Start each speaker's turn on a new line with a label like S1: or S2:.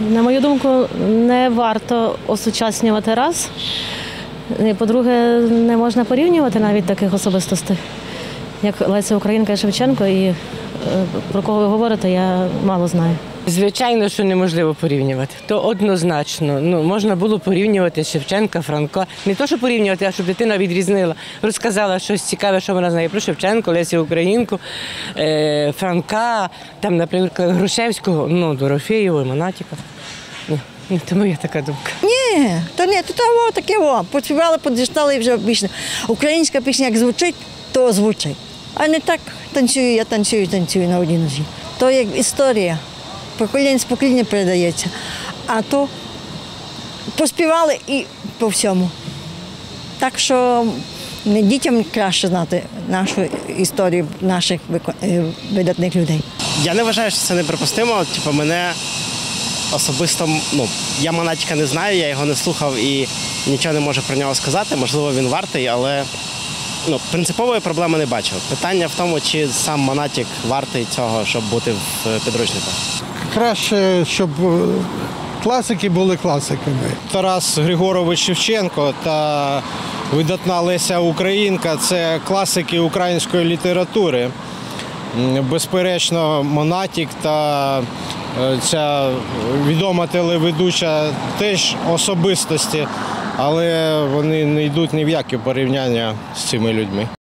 S1: На мою думку, не варто осучаснювати раз. І, по-друге, не можна порівнювати навіть таких особистостей, як Леся Українка і Шевченко, і про кого ви говорите, я мало знаю.
S2: Звичайно, що неможливо порівнювати. То однозначно. Можна було порівнювати Шевченка, Франка. Не то, що порівнювати, а щоб дитина відрізнила, розказала щось цікаве, що вона знає про Шевченко, Лесю Українку, Франка, там, наприклад, Грушевського, Дорофєєва, Монатіка. Це моя така думка.
S3: Ні, то таке, поспівали, подіштали і вже більше. Українська пісня як звучить, то звучить. А не так танцюю, я танцюю на одній нозі. То як історія. Покоління з покоління передається. А то поспівали і по всьому. Так що дітям краще знати нашу історію наших видатних людей.
S4: Я не вважаю, що це неприпустимо. Мене особисто, я Монатіка не знаю, я його не слухав і нічого не можу про нього сказати. Можливо, він вартий, але принципової проблеми не бачив. Питання в тому, чи сам Монатік вартий цього, щоб бути в підручниках.
S5: Краще, щоб класики були класиками.
S6: Тарас Григорович Шевченко та видатна Леся Українка – це класики української літератури. Безперечно, Монатік та ця відома телеведуча теж особистості, але вони не йдуть ні в які порівняння з цими людьми.